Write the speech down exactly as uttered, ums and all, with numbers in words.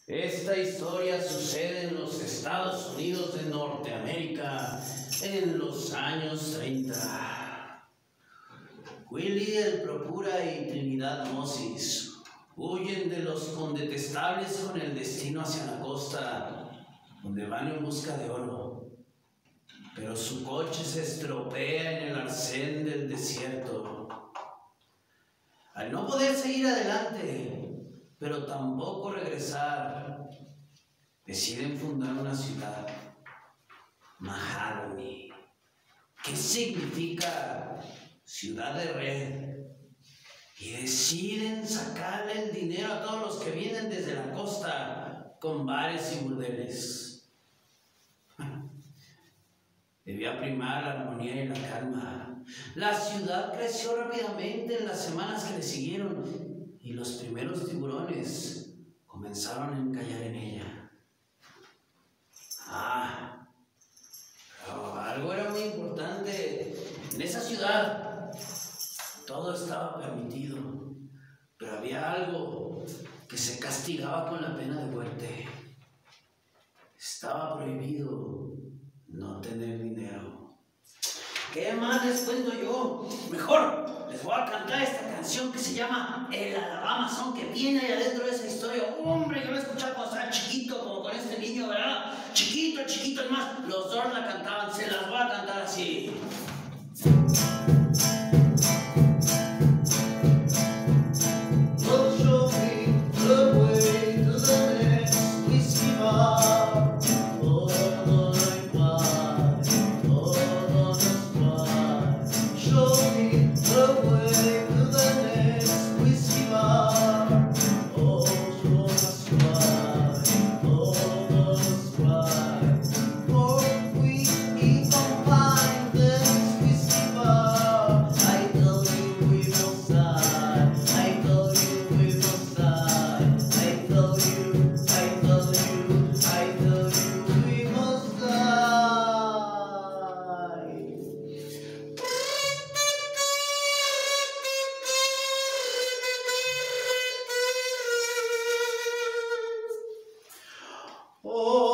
Esta historia sucede en los Estados Unidos de Norteamérica en los años treinta. Willie el Procura y Trinidad Moses huyen de los condetestables con el destino hacia la costa, donde van en busca de oro. Pero su coche se estropea en el arcén del desierto. Al no poder seguir adelante, pero tampoco regresar, deciden fundar una ciudad, Mahogany, que significa ciudad de red, y deciden sacarle el dinero a todos los que vienen desde la costa con bares y burdeles. Debía primar la armonía y la calma. La ciudad creció rápidamente en las semanas que le siguieron y los primeros tiburones comenzaron a encallar en ella. Ah, pero algo era muy importante. En esa ciudad todo estaba permitido, pero había algo que se castigaba con la pena de muerte. Estaba prohibido no tener dinero. ¿Qué más les cuento yo? Mejor les voy a cantar esta canción que se llama El Alabama Song, que viene ahí adentro de esa historia. Hombre, yo la escuchaba cuando estaba chiquito, como con este niño, ¿verdad? Chiquito, chiquito, es más, los dos la cantaban. Se las voy a cantar así. Oh